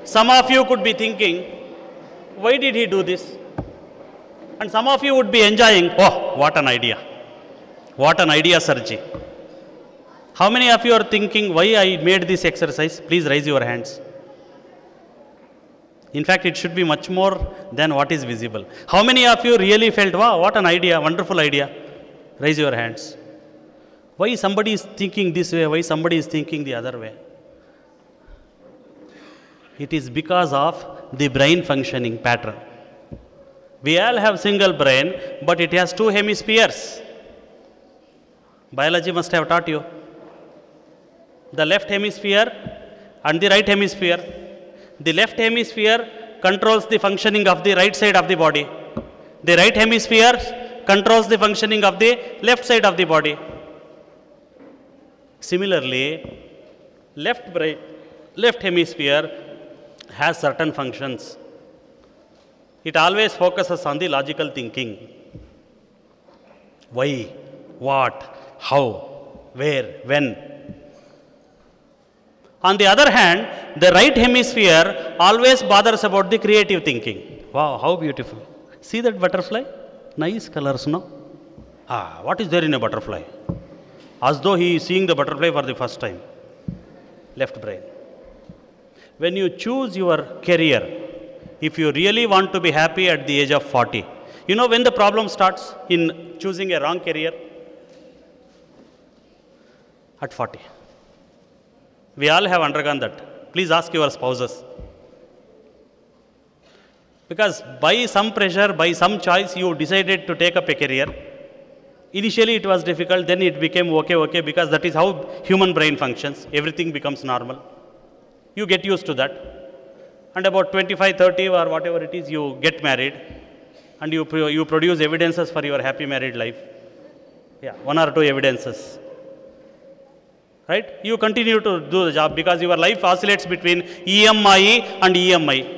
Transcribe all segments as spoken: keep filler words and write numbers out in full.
Some of you could be thinking, why did he do this? And some of you would be enjoying, oh, what an idea. What an idea, Sarji. How many of you are thinking, why I made this exercise? Please raise your hands. In fact, it should be much more than what is visible. How many of you really felt, wow, what an idea, wonderful idea? Raise your hands. Why somebody is thinking this way, why somebody is thinking the other way? It is because of the brain functioning pattern. We all have single brain, but it has two hemispheres. Biology must have taught you. The left hemisphere and the right hemisphere. The left hemisphere controls the functioning of the right side of the body. The right hemisphere controls the functioning of the left side of the body. Similarly, left brain, left hemisphere has certain functions. It always focuses on the logical thinking. Why, what, how, where, when. On the other hand, the right hemisphere always bothers about the creative thinking. Wow, how beautiful. See that butterfly? Nice colors, no? Ah, what is there in a butterfly? As though he is seeing the butterfly for the first time. Left brain. When you choose your career, if you really want to be happy at the age of forty, you know when the problem starts in choosing a wrong career? At forty. We all have undergone that. Please ask your spouses. Because by some pressure, by some choice, you decided to take up a career. Initially it was difficult, then it became okay, okay, because that is how human brain functions. Everything becomes normal. You get used to that. And about twenty-five, thirty or whatever it is, you get married and you, pro you produce evidences for your happy married life. Yeah, one or two evidences. Right? You continue to do the job because your life oscillates between E M I and E M I.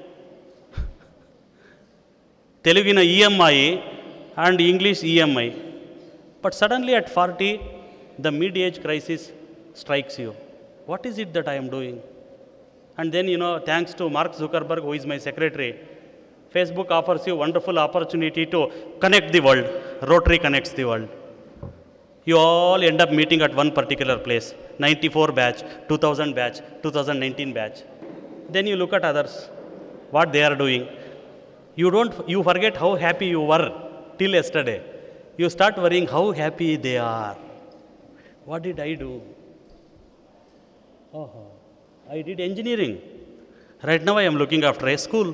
Telugina E M I and English E M I. But suddenly at forty, the mid-age crisis strikes you. What is it that I am doing? And then, you know, thanks to Mark Zuckerberg, who is my secretary, Facebook offers you wonderful opportunity to connect the world. Rotary connects the world. You all end up meeting at one particular place. ninety-four batch, two thousand batch, two thousand nineteen batch. Then you look at others, what they are doing. You don't, you forget how happy you were till yesterday. You start worrying how happy they are. What did I do? Oh, I did engineering. Right now I am looking after a school.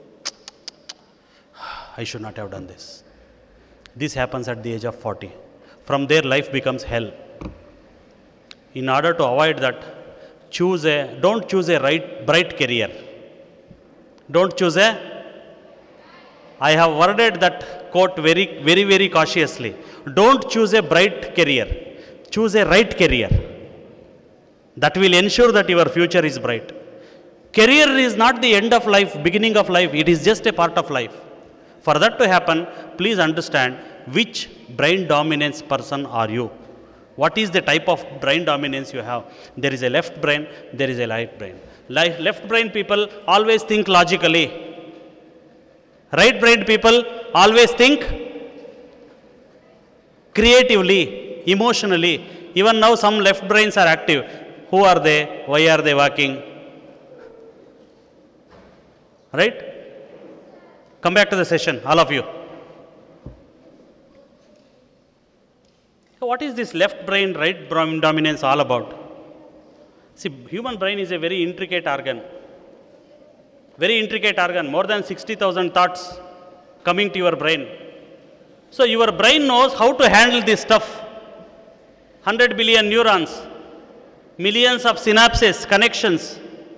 I should not have done this. This happens at the age of forty. From there, life becomes hell. In order to avoid that, choose a, don't choose a right, bright career. Don't choose a, I have worded that quote very, very, very cautiously. Don't choose a bright career. Choose a right career. That will ensure that your future is bright. Career is not the end of life, beginning of life. It is just a part of life. For that to happen, please understand which brain dominance person are you. What is the type of brain dominance you have? There is a left brain, there is a right brain. Left brain people always think logically. Right brain people always think creatively, emotionally. Even now some left brains are active. Who are they? Why are they working? Right? Come back to the session, all of you. So what is this left brain, right brain dominance all about? See, human brain is a very intricate organ. Very intricate organ, more than sixty thousand thoughts coming to your brain. So your brain knows how to handle this stuff. one hundred billion neurons, millions of synapses, connections.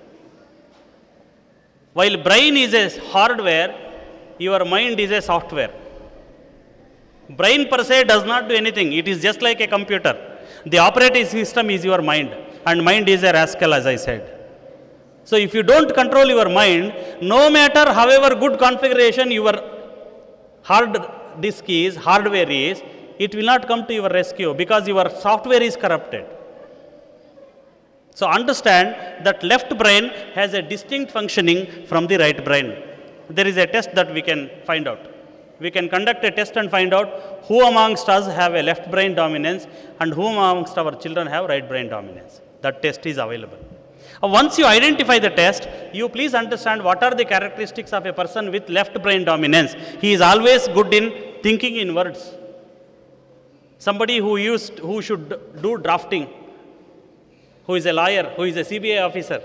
While brain is a hardware, your mind is a software. Brain per se does not do anything. It is just like a computer. The operating system is your mind, and mind is a rascal, as I said. So if you don't control your mind, no matter however good configuration your hard disk is, hardware is, it will not come to your rescue because your software is corrupted. So understand that left brain has a distinct functioning from the right brain. There is a test that we can find out. We can conduct a test and find out who amongst us have a left brain dominance and who amongst our children have right brain dominance. That test is available. Uh, Once you identify the test, you please understand what are the characteristics of a person with left brain dominance. He is always good in thinking in words. Somebody who used, who should do drafting, who is a lawyer, who is a C B I officer,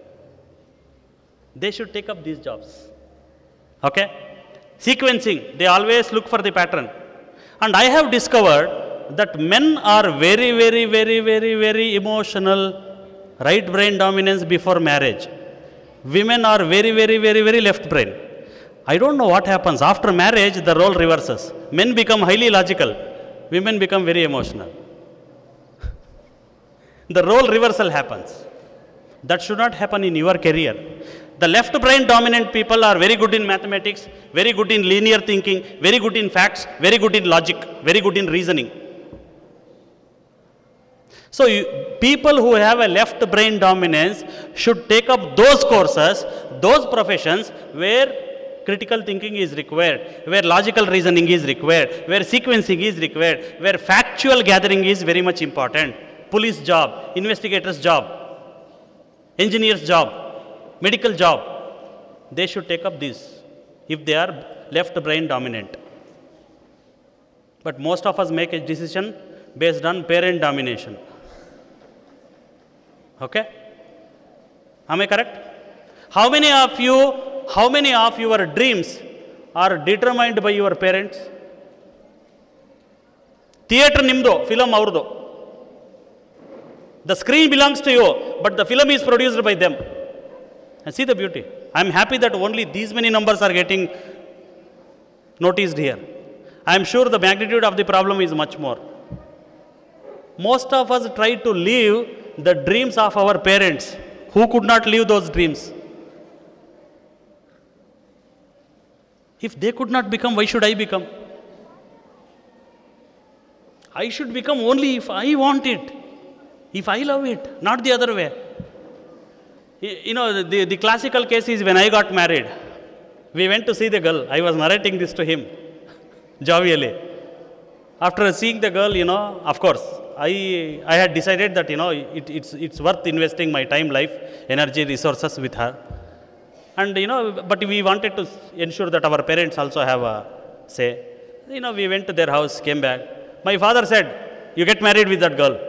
they should take up these jobs. Okay? Sequencing, they always look for the pattern. And I have discovered that men are very, very, very, very, very emotional, right brain dominance before marriage. Women are very, very, very, very left brain. I don't know what happens. After marriage, the role reverses. Men become highly logical. Women become very emotional. The role reversal happens. That should not happen in your career. The left brain dominant people are very good in mathematics, very good in linear thinking, very good in facts, very good in logic, very good in reasoning. So you, people who have a left brain dominance should take up those courses, those professions where critical thinking is required, where logical reasoning is required, where sequencing is required, where factual gathering is very much important. Police job, investigator's job, engineer's job, medical job, they should take up this if they are left brain dominant. But most of us make a decision based on parent domination. Okay? Am I correct? How many of you, how many of your dreams are determined by your parents? Theatre nimdo, film aurdo. The screen belongs to you, but the film is produced by them. And see the beauty. I am happy that only these many numbers are getting noticed here. I am sure the magnitude of the problem is much more. Most of us try to live the dreams of our parents who could not live those dreams. If they could not become, why should I become? I should become only if I want it, if I love it, not the other way. You know, the, the classical case is when I got married. We went to see the girl. I was narrating this to him, jovially. After seeing the girl, you know, of course, I, I had decided that, you know, it, it's, it's worth investing my time, life, energy, resources with her. And, you know, but we wanted to ensure that our parents also have a say. You know, we went to their house, came back. My father said, you get married with that girl.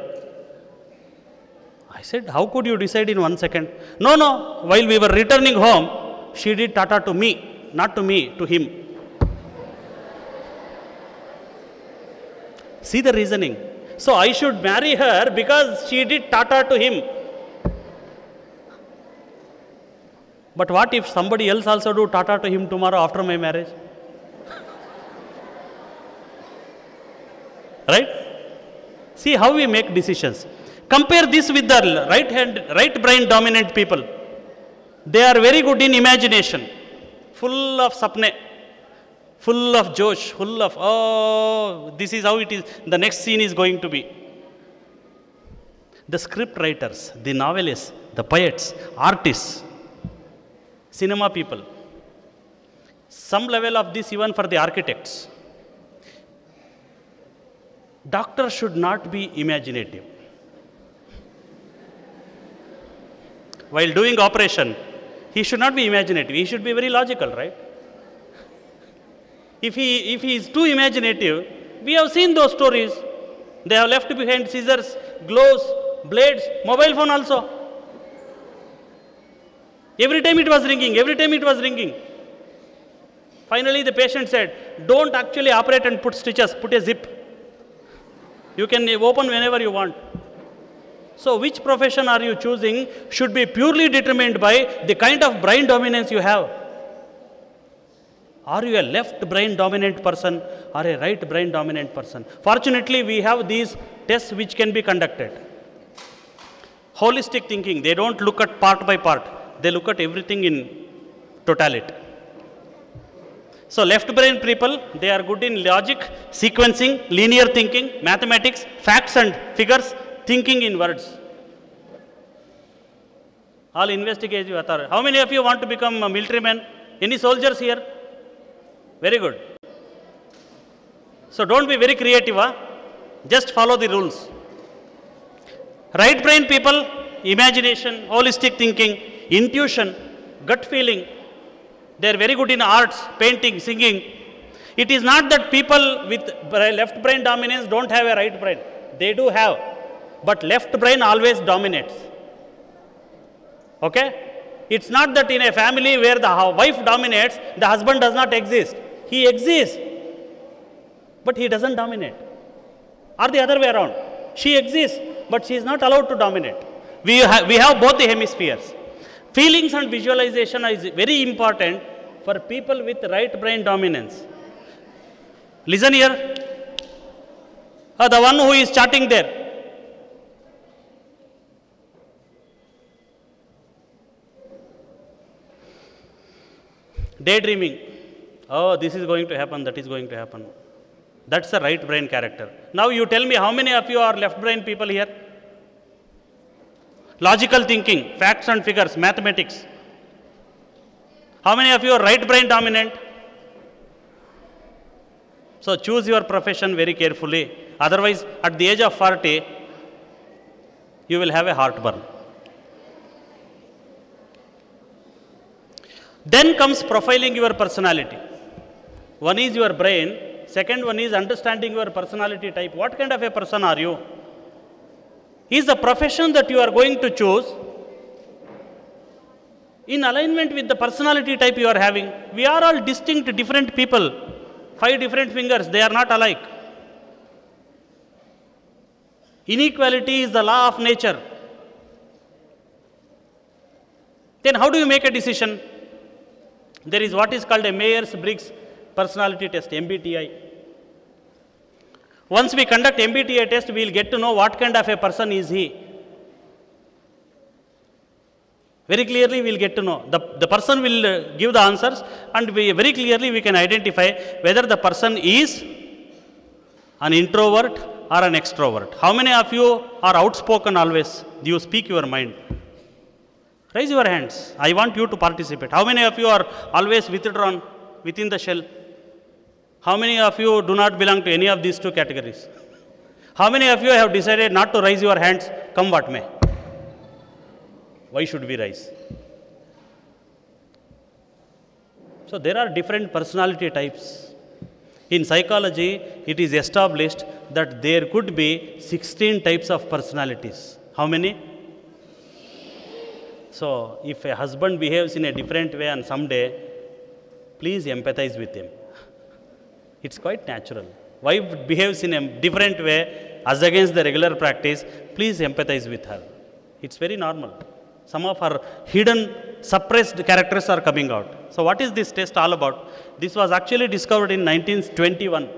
I said, how could you decide in one second? No, no, while we were returning home, she did tata to me, not to me, to him. See the reasoning. So I should marry her because she did tata to him. But what if somebody else also do tata to him tomorrow after my marriage? Right? See how we make decisions. Compare this with the right hand, right brain dominant people. They are very good in imagination, full of sapne, full of josh, full of, oh, this is how it is, the next scene is going to be. The script writers, the novelists, the poets, artists, cinema people, some level of this even for the architects. Doctor should not be imaginative. While doing operation, he should not be imaginative. He should be very logical, right? If he, if he is too imaginative, we have seen those stories. They have left behind scissors, gloves, blades, mobile phone also. Every time it was ringing, every time it was ringing. Finally, the patient said, don't actually operate and put stitches, put a zip. You can open whenever you want. So which profession are you choosing should be purely determined by the kind of brain dominance you have. Are you a left brain dominant person or a right brain dominant person? Fortunately, we have these tests which can be conducted. Holistic thinking, they don't look at part by part. They look at everything in totality. So left brain people, they are good in logic, sequencing, linear thinking, mathematics, facts and figures, thinking in words. All investigative authority. How many of you want to become a military man? Any soldiers here? Very good. So don't be very creative, huh? Just follow the rules. Right brain people, imagination, holistic thinking, intuition, gut feeling. They are very good in arts, painting, singing. It is not that people with left brain dominance don't have a right brain. They do have. But left brain always dominates. Okay? It's not that in a family where the wife dominates, the husband does not exist. He exists, but he doesn't dominate. Or the other way around. She exists, but she is not allowed to dominate. We have, we have both the hemispheres. Feelings and visualization is very important for people with right brain dominance. Listen here. Uh, the one who is chatting there. Daydreaming. Oh, this is going to happen, that is going to happen. That's the right brain character. Now you tell me, how many of you are left brain people here? Logical thinking, facts and figures, mathematics. How many of you are right brain dominant? So choose your profession very carefully. Otherwise, at the age of forty, you will have a heartburn. Then comes profiling your personality. One is your brain, second one is understanding your personality type. What kind of a person are you? Is the profession that you are going to choose in alignment with the personality type you are having? We are all distinct, different people. Five different fingers, they are not alike. Inequality is the law of nature. Then how do you make a decision? There is what is called a Myers-Briggs personality test, M B T I. Once we conduct M B T I test, we will get to know what kind of a person is he. Very clearly we will get to know. The, the person will uh, give the answers, and we, very clearly we can identify whether the person is an introvert or an extrovert. How many of you are outspoken always? Do you speak your mind? Raise your hands. I want you to participate. How many of you are always withdrawn within the shell? How many of you do not belong to any of these two categories? How many of you have decided not to raise your hands, come what may? Why should we rise? So there are different personality types. In psychology, it is established that there could be sixteen types of personalities. How many? So if a husband behaves in a different way on some day, please empathize with him. It's quite natural. Wife behaves in a different way as against the regular practice, please empathize with her. It's very normal. Some of her hidden, suppressed characters are coming out. So what is this test all about? This was actually discovered in nineteen twenty-one.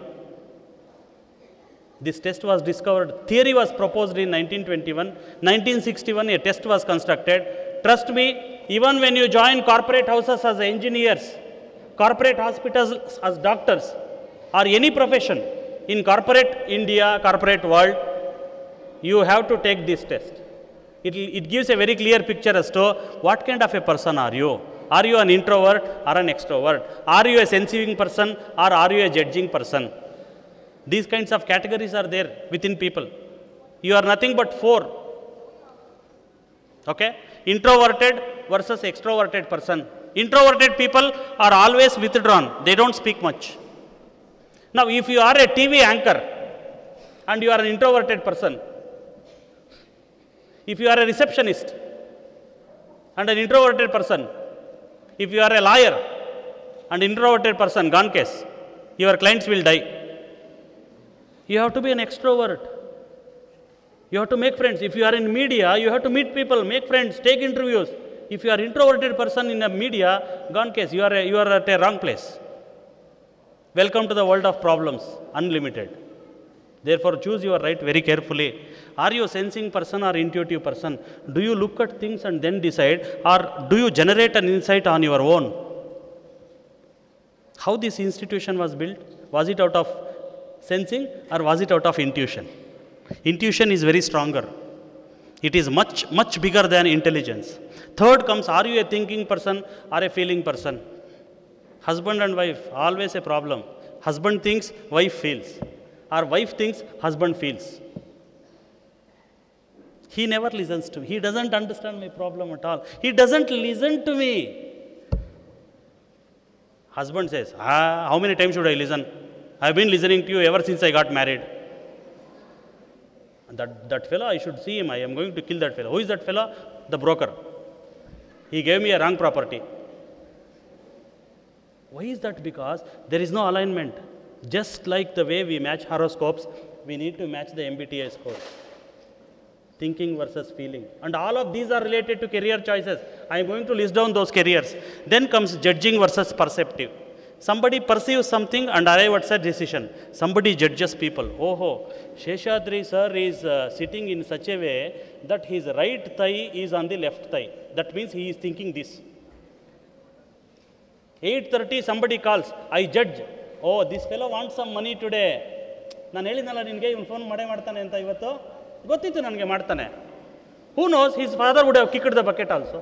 This test was discovered, theory was proposed in nineteen twenty-one. nineteen sixty-one, a test was constructed. Trust me, even when you join corporate houses as engineers, corporate hospitals as doctors, or any profession in corporate India, corporate world, you have to take this test. It, it gives a very clear picture as to what kind of a person are you. Are you an introvert or an extrovert? Are you a sensing person or are you a judging person? These kinds of categories are there within people. You are nothing but four. Okay? Introverted versus extroverted person. Introverted people are always withdrawn. They don't speak much. Now, if you are a T V anchor and you are an introverted person, if you are a receptionist and an introverted person, if you are a lawyer and introverted person, gone case, your clients will die. You have to be an extrovert. You have to make friends. If you are in media, you have to meet people, make friends, take interviews. If you are introverted person in a media, gone case, you are, a, you are at a wrong place. Welcome to the world of problems, unlimited. Therefore, choose your right very carefully. Are you a sensing person or intuitive person? Do you look at things and then decide, or do you generate an insight on your own? How this institution was built? Was it out of sensing or was it out of intuition? Intuition is very stronger. It is much, much bigger than intelligence. Third comes, are you a thinking person or a feeling person? Husband and wife, always a problem. Husband thinks, wife feels. Or wife thinks, husband feels. He never listens to me. He doesn't understand my problem at all. He doesn't listen to me. Husband says, ah, how many times should I listen? I've been listening to you ever since I got married. That, that fellow, I should see him. I am going to kill that fellow. Who is that fellow? The broker. He gave me a wrong property. Why is that? Because there is no alignment. Just like the way we match horoscopes, we need to match the M B T I scores. Thinking versus feeling. And all of these are related to career choices. I am going to list down those careers. Then comes judging versus perceptive. Somebody perceives something and arrives at a decision. Somebody judges people. Oh, oh, Sheshadri sir is uh, sitting in such a way that his right thigh is on the left thigh. That means he is thinking this. eight thirty somebody calls. I judge. Oh, this fellow wants some money today. ನಾನು ಹೇಳಿದ್ನಲ್ಲ ನಿನಗೆ ಇವನು phone ಮಾಡೇ ಮಾಡ್ತಾನೆ ಅಂತ ಇವತ್ತು ಗೊತ್ತಿತ್ತು ನನಗೆ ಮಾಡ್ತಾನೆ. Who knows? His father would have kicked the bucket also.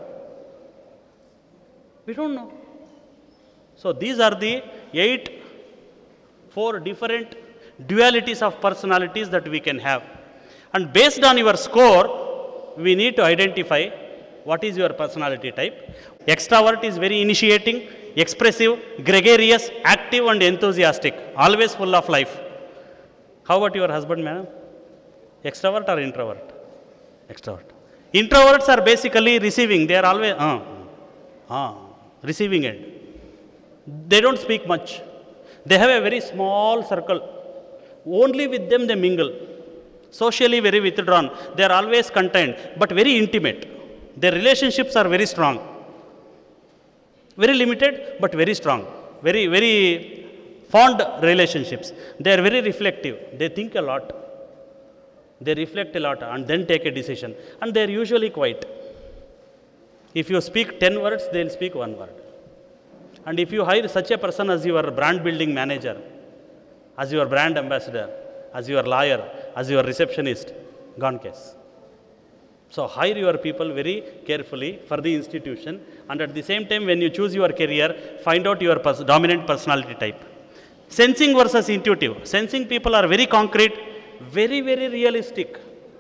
We don't know. So these are the eight, four different dualities of personalities that we can have. And based on your score, we need to identify what is your personality type. Extrovert is very initiating, expressive, gregarious, active and enthusiastic, always full of life. How about your husband, madam? Extrovert or introvert? Extrovert. Introverts are basically receiving. They are always, uh, uh, receiving end. They don't speak much. They have a very small circle. Only with them they mingle. Socially very withdrawn. They are always contained, but very intimate. Their relationships are very strong. Very limited, but very strong. Very, very fond relationships. They are very reflective. They think a lot. They reflect a lot and then take a decision. And they are usually quiet. If you speak ten words, they will speak one word. And if you hire such a person as your brand building manager, as your brand ambassador, as your lawyer, as your receptionist, gone case. So hire your people very carefully for the institution, and at the same time when you choose your career, find out your pers- dominant personality type. Sensing versus intuitive. Sensing people are very concrete, very, very realistic.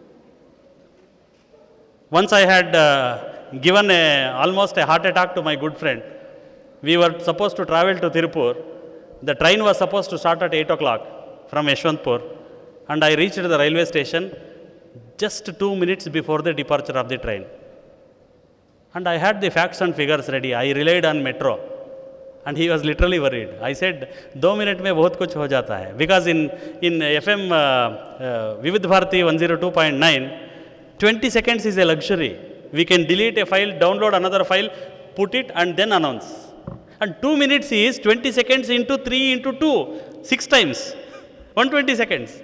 Once I had uh, given a, almost a heart attack to my good friend. We were supposed to travel to Tirupur. The train was supposed to start at eight o'clock from Yeshwantpur, and I reached the railway station just two minutes before the departure of the train. And I had the facts and figures ready. I relied on metro. And he was literally worried. I said, two minutes mein bahut kuch ho jata hai. Because in, in F M uh, uh, Vividh Bharati one oh two point nine, twenty seconds is a luxury. We can delete a file, download another file, put it and then announce. And two minutes is twenty seconds into three into two, six times, one hundred twenty seconds.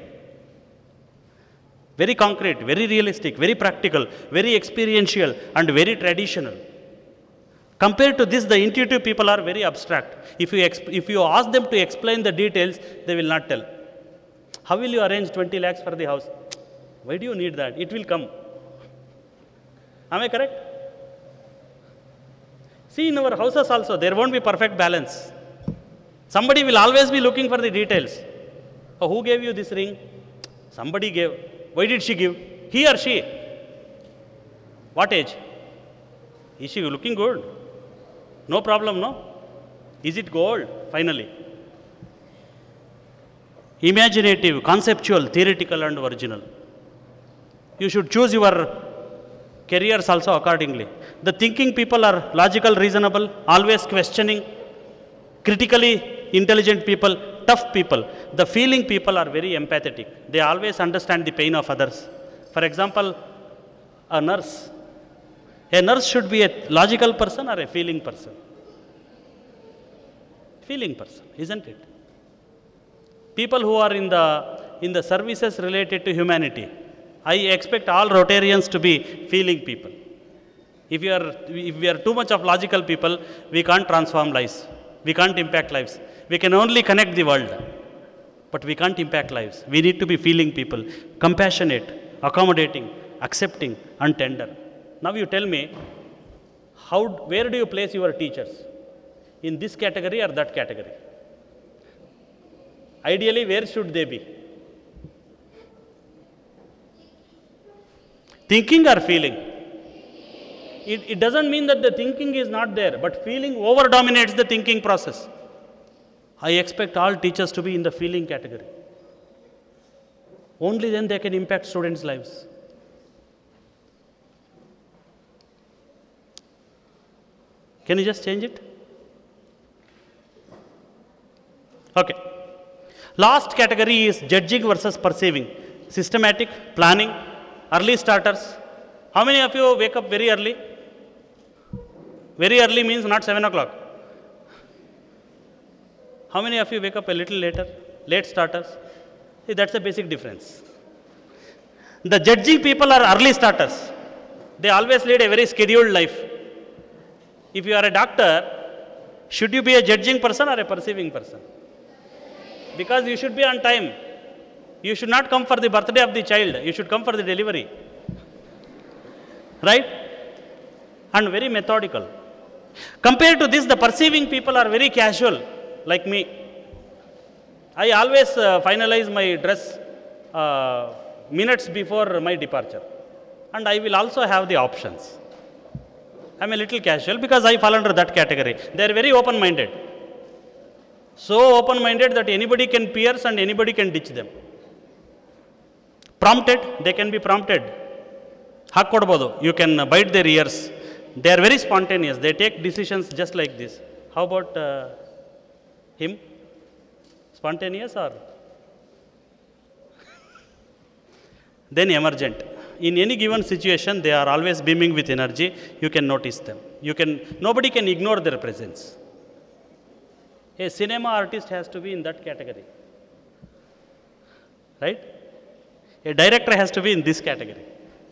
Very concrete, very realistic, very practical, very experiential and very traditional. Compared to this, the intuitive people are very abstract. If you, exp- if you ask them to explain the details, they will not tell. How will you arrange twenty lakhs for the house? Why do you need that? It will come. Am I correct? See, in our houses also, there won't be perfect balance. Somebody will always be looking for the details. Oh, who gave you this ring? Somebody gave. Why did she give? He or she? What age? Is she looking good? No problem, no? Is it gold? Finally. Imaginative, conceptual, theoretical and original. You should choose your careers also accordingly. The thinking people are logical, reasonable, always questioning, critically intelligent people, tough people. The feeling people are very empathetic. They always understand the pain of others. For example, a nurse. A nurse should be a logical person or a feeling person? Feeling person, isn't it? People who are in the, in the services related to humanity, I expect all Rotarians to be feeling people. If, you are, if we are too much of logical people, we can't transform lives. We can't impact lives. We can only connect the world, but we can't impact lives. We need to be feeling people, compassionate, accommodating, accepting, and tender. Now you tell me, how, where do you place your teachers? In this category or that category? Ideally, where should they be? Thinking or feeling? It, it doesn't mean that the thinking is not there, but feeling over dominates the thinking process. I expect all teachers to be in the feeling category. Only then they can impact students' lives. Can you just change it? Okay. Last category is judging versus perceiving. Systematic, planning, early starters. How many of you wake up very early? Very early means not seven o'clock. How many of you wake up a little later? Late starters. See, that's the basic difference. The judging people are early starters. They always lead a very scheduled life. If you are a doctor, should you be a judging person or a perceiving person? Because you should be on time. You should not come for the birthday of the child. You should come for the delivery. Right? And very methodical. Compared to this, the perceiving people are very casual, like me. I always uh, finalize my dress uh, minutes before my departure. And I will also have the options. I am a little casual because I fall under that category. They are very open-minded. So open-minded that anybody can pierce and anybody can ditch them. Prompted, they can be prompted. Hakkodbodu, you can bite their ears. They are very spontaneous. They take decisions just like this. How about uh, him? Spontaneous or? Then emergent. In any given situation, they are always beaming with energy. You can notice them. You can, nobody can ignore their presence. A cinema artist has to be in that category. Right? A director has to be in this category.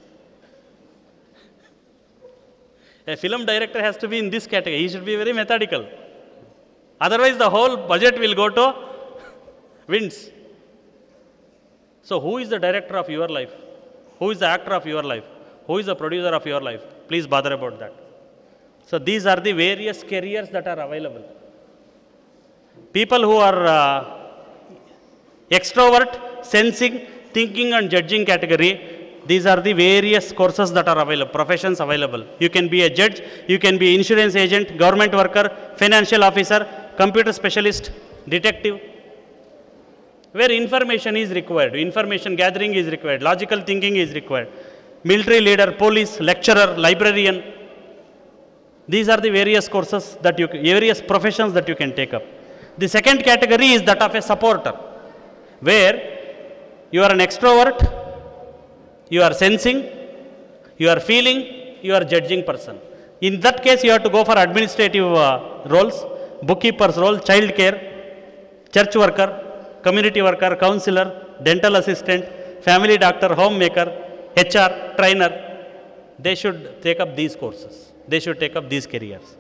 A film director has to be in this category. He should be very methodical. Otherwise, the whole budget will go to winds. So, who is the director of your life? Who is the actor of your life? Who is the producer of your life? Please bother about that. So, these are the various careers that are available. People who are uh, extrovert, sensing, thinking and judging category, these are the various courses that are available, professions available. You can be a judge, you can be insurance agent, government worker, financial officer, computer specialist, detective. Where information is required, information gathering is required, logical thinking is required. Military leader, police, lecturer, librarian. These are the various courses that you, various professions that you can take up. The second category is that of a supporter, where you are an extrovert, you are sensing, you are feeling, you are judging person. In that case, you have to go for administrative uh, roles, bookkeeper's role, child care, church worker, community worker, counselor, dental assistant, family doctor, homemaker, H R, trainer. They should take up these courses. They should take up these careers.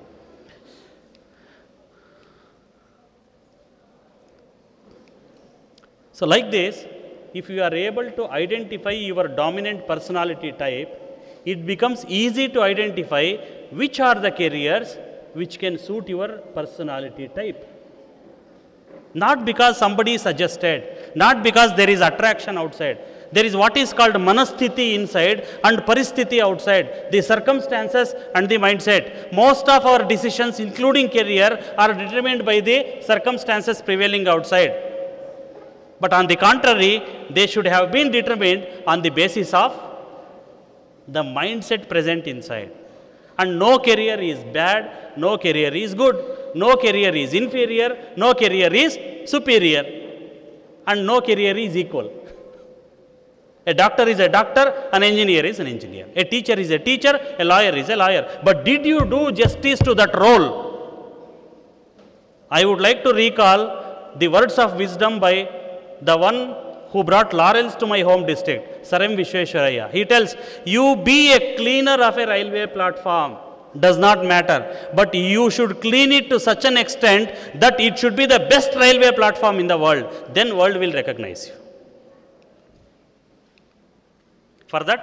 So, like this, if you are able to identify your dominant personality type, it becomes easy to identify which are the careers which can suit your personality type. Not because somebody suggested, not because there is attraction outside. There is what is called manasthiti inside and paristhiti outside, the circumstances and the mindset. Most of our decisions, including career, are determined by the circumstances prevailing outside. But on the contrary, they should have been determined on the basis of the mindset present inside. And no career is bad, no career is good, no career is inferior, no career is superior, and no career is equal. A doctor is a doctor, an engineer is an engineer. A teacher is a teacher, a lawyer is a lawyer. But did you do justice to that role? I would like to recall the words of wisdom by the one who brought laurels to my home district, Sir M Visvesvaraya. He tells, you be a cleaner of a railway platform, does not matter, but you should clean it to such an extent that it should be the best railway platform in the world. Then world will recognize you. For that,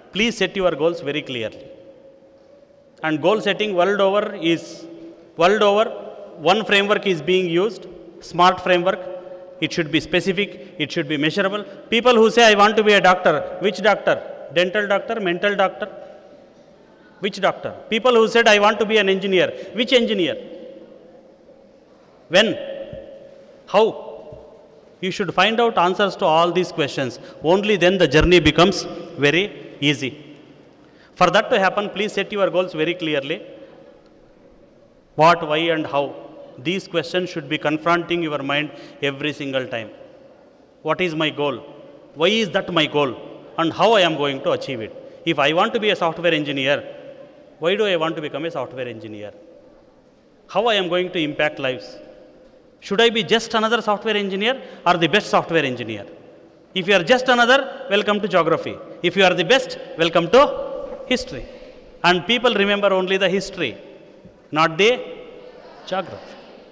please set your goals very clearly. And goal setting world over is, world over, one framework is being used, SMART framework. It should be specific, it should be measurable. People who say, I want to be a doctor, which doctor? Dental doctor, mental doctor? Which doctor? People who said, I want to be an engineer, which engineer? When? How? You should find out answers to all these questions. Only then the journey becomes very easy. For that to happen, please set your goals very clearly. What, why and how. These questions should be confronting your mind every single time. What is my goal? Why is that my goal? And how I am going to achieve it? If I want to be a software engineer, why do I want to become a software engineer? How I am going to impact lives? Should I be just another software engineer or the best software engineer? If you are just another, welcome to geography. If you are the best, welcome to history. And people remember only the history, not the geography.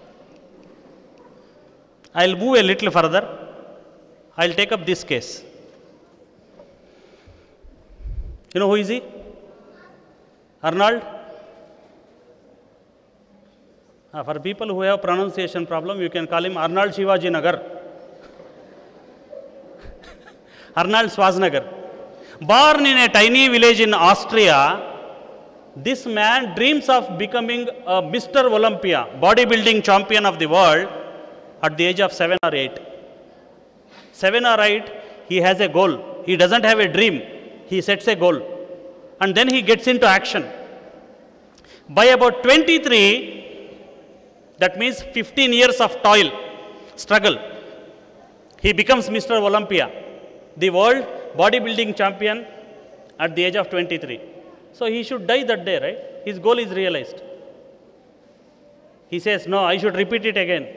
I'll move a little further. I'll take up this case. You know who is he? Arnold? Uh, for people who have pronunciation problem, you can call him Arnold Shivaji Nagar. Arnold Schwarzenegger. Born in a tiny village in Austria, this man dreams of becoming a Mister Olympia, bodybuilding champion of the world at the age of seven or eight. Seven or eight, he has a goal. He doesn't have a dream. He sets a goal. And then he gets into action. By about twenty-three, that means fifteen years of toil, struggle, he becomes Mister Olympia, the world bodybuilding champion at the age of twenty-three. So he should die that day, right? His goal is realized. He says, no, I should repeat it again.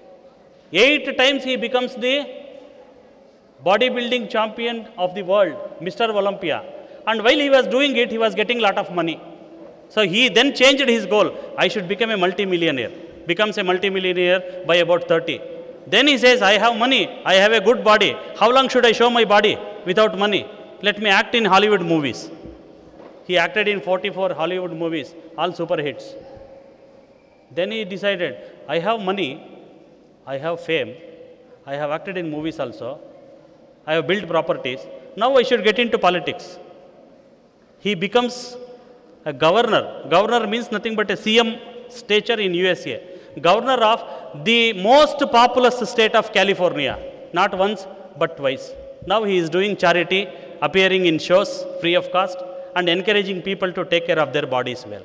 Eight times he becomes the bodybuilding champion of the world, Mister Olympia. And while he was doing it, he was getting a lot of money. So he then changed his goal. I should become a multimillionaire. Becomes a multimillionaire by about thirty. Then he says, I have money, I have a good body. How long should I show my body without money? Let me act in Hollywood movies. He acted in forty-four Hollywood movies, all super hits. Then he decided, I have money, I have fame, I have acted in movies also, I have built properties, now I should get into politics. He becomes a governor. Governor means nothing but a C M stature in U S A. Governor of the most populous state of California, not once but twice. Now he is doing charity, appearing in shows free of cost and encouraging people to take care of their bodies well.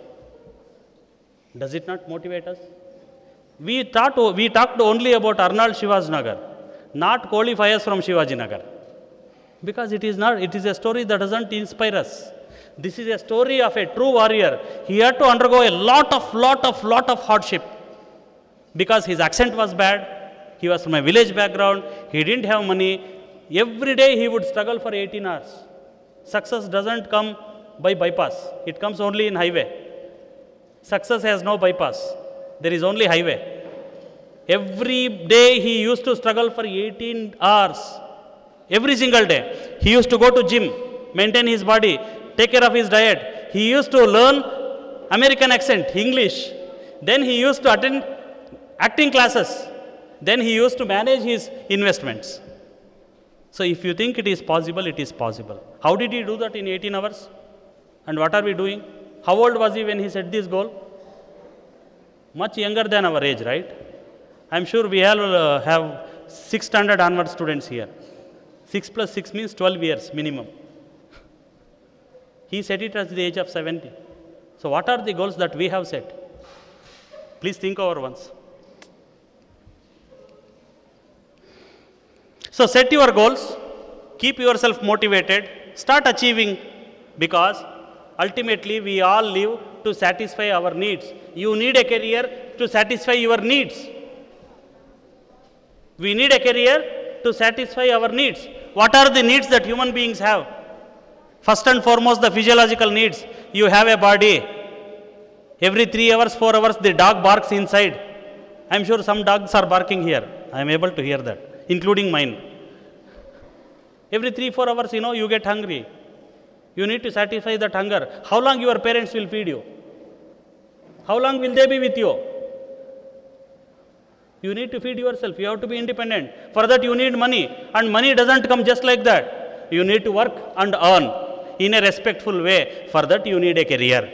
Does it not motivate us? We thought we talked only about Arnold Shivaji Nagar, not qualifiers from Shivaji Nagar, because it is not. It is a story that doesn't inspire us. This is a story of a true warrior. He had to undergo a lot of, lot of, lot of hardship because his accent was bad. He was from a village background. He didn't have money. Every day he would struggle for eighteen hours. Success doesn't come by bypass. It comes only in highway. Success has no bypass. There is only highway. Every day he used to struggle for eighteen hours. Every single day. He used to go to gym, maintain his body, take care of his diet. He used to learn American accent, English. Then he used to attend acting classes. Then he used to manage his investments. So if you think it is possible, it is possible. How did he do that in eighteen hours? And what are we doing? How old was he when he set this goal? Much younger than our age, right? I am sure we all uh, have six standard onward students here. six plus six means twelve years minimum. He set it at the age of seventy. So what are the goals that we have set? Please think over once. So set your goals, keep yourself motivated, start achieving, because ultimately we all live to satisfy our needs. You need a career to satisfy your needs. We need a career to satisfy our needs. What are the needs that human beings have? First and foremost, the physiological needs. You have a body. Every three hours, four hours, the dog barks inside. I am sure some dogs are barking here. I am able to hear that, including mine. Every three, four hours, you know, you get hungry. You need to satisfy that hunger. How long your parents will feed you? How long will they be with you? You need to feed yourself. You have to be independent. For that you need money. And money doesn't come just like that. You need to work and earn in a respectful way. For that you need a career.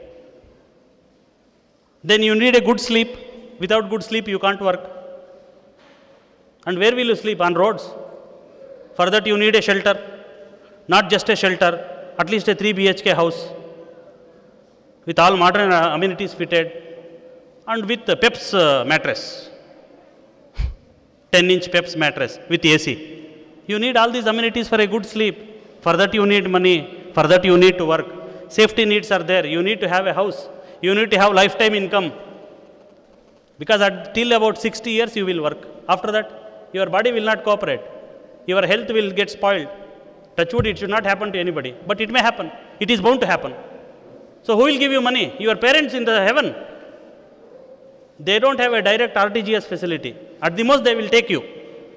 Then you need a good sleep. Without good sleep you can't work. And where will you sleep? On roads. For that you need a shelter. Not just a shelter, at least a three B H K house with all modern uh, amenities fitted and with the Peps uh, mattress, ten inch Peps mattress with A C. You need all these amenities for a good sleep. For that you need money. For that you need to work. Safety needs are there. You need to have a house. You need to have lifetime income. Because at, till about sixty years you will work. After that, your body will not cooperate. Your health will get spoiled. Touch wood, it should not happen to anybody. But it may happen. It is bound to happen. So who will give you money? Your parents in the heaven. They don't have a direct R T G S facility. At the most, they will take you.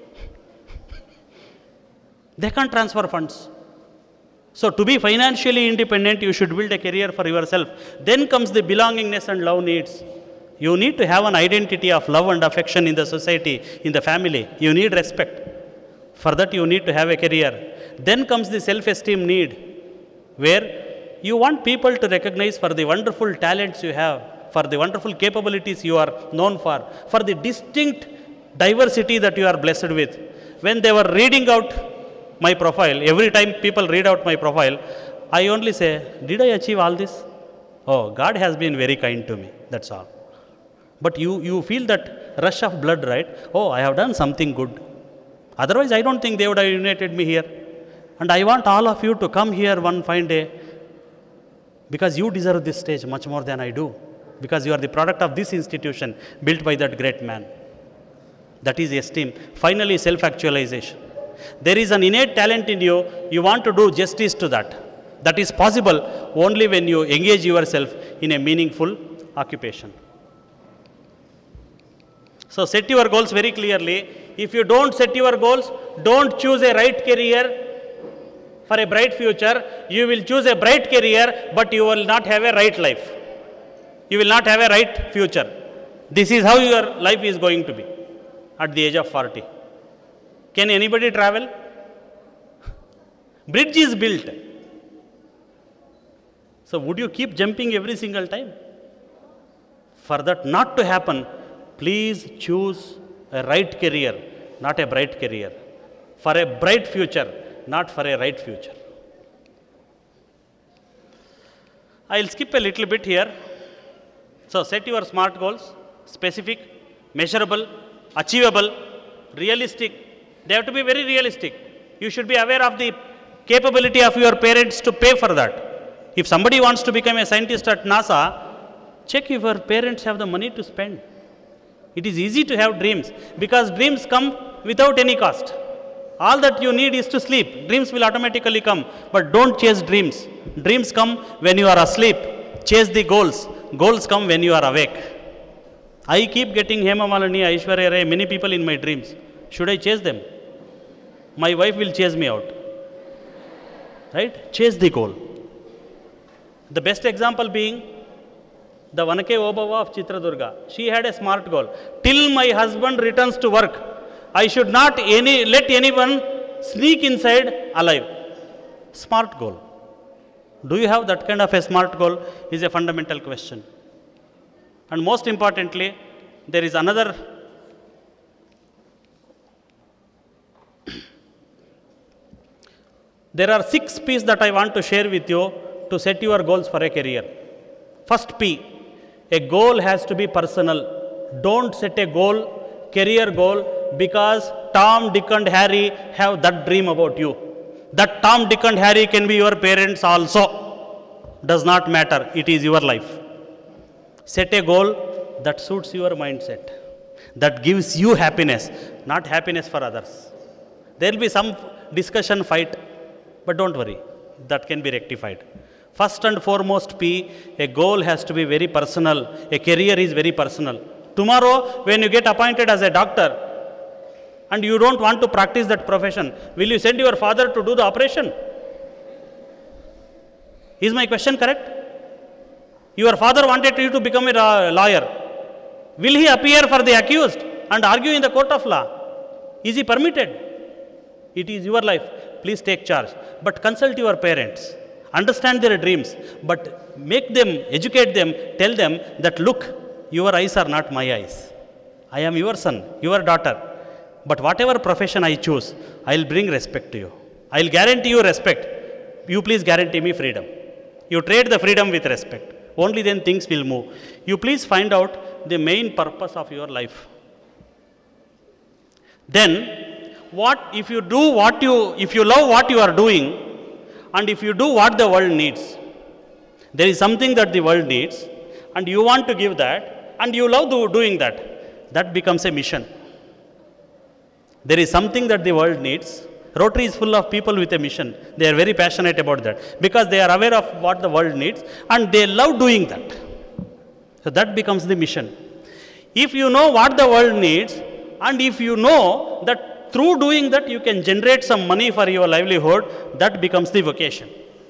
They can't transfer funds. So to be financially independent, you should build a career for yourself. Then comes the belongingness and love needs. You need to have an identity of love and affection in the society, in the family. You need respect. For that, you need to have a career. Then comes the self-esteem need, where you want people to recognize for the wonderful talents you have, for the wonderful capabilities you are known for, for the distinct diversity that you are blessed with. When they were reading out my profile, every time people read out my profile, I only say, did I achieve all this? Oh, God has been very kind to me, that's all. But you, you feel that rush of blood, right? Oh, I have done something good. Otherwise, I don't think they would have united me here. And I want all of you to come here one fine day, because you deserve this stage much more than I do, because you are the product of this institution built by that great man. That is esteem. Finally, self-actualization. There is an innate talent in you. You want to do justice to that. That is possible only when you engage yourself in a meaningful occupation. So set your goals very clearly. If you don't set your goals, don't choose a right career for a bright future. You will choose a bright career, but you will not have a right life. You will not have a right future. This is how your life is going to be at the age of forty. Can anybody travel? Bridge is built. So would you keep jumping every single time? For that not to happen, please choose a right career, not a bright career. For a bright future, not for a right future. I'll skip a little bit here. So set your SMART goals, specific, measurable, achievable, realistic. They have to be very realistic. You should be aware of the capability of your parents to pay for that. If somebody wants to become a scientist at NASA, check if your parents have the money to spend. It is easy to have dreams, because dreams come without any cost. All that you need is to sleep. Dreams will automatically come. But don't chase dreams. Dreams come when you are asleep. Chase the goals. Goals come when you are awake. I keep getting Hema Malini, Aishwarya Rai, many people in my dreams. Should I chase them? My wife will chase me out. Right? Chase the goal. The best example being the Vanake Obava of Chitradurga. She had a SMART goal. Till my husband returns to work, I should not any, let anyone sneak inside alive. SMART goal. Do you have that kind of a SMART goal is a fundamental question. And most importantly, there is another there are six P's that I want to share with you to set your goals for a career. First P, a goal has to be personal. Don't set a goal, career goal, because Tom, Dick and Harry have that dream about you. That Tom, Dick and Harry can be your parents also. Does not matter. It is your life. Set a goal that suits your mindset, that gives you happiness, not happiness for others. There will be some discussion, fight, but don't worry. That can be rectified. First and foremost P, a goal has to be very personal. A career is very personal. Tomorrow, when you get appointed as a doctor, and you don't want to practice that profession, will you send your father to do the operation? Is my question correct? Your father wanted you to become a lawyer. Will he appear for the accused and argue in the court of law? Is he permitted? It is your life. Please take charge. But consult your parents. Understand their dreams. But make them, educate them, tell them that look, your eyes are not my eyes. I am your son, your daughter. But whatever profession I choose, I will bring respect to you. I will guarantee you respect. You please guarantee me freedom. You trade the freedom with respect. Only then things will move. You please find out the main purpose of your life. Then, what if you do what you, if you love what you are doing, and if you do what the world needs, there is something that the world needs, and you want to give that, and you love do, doing that, that becomes a mission. There is something that the world needs. Rotary is full of people with a mission. They are very passionate about that because they are aware of what the world needs and they love doing that. So that becomes the mission. If you know what the world needs and if you know that through doing that you can generate some money for your livelihood, that becomes the vocation.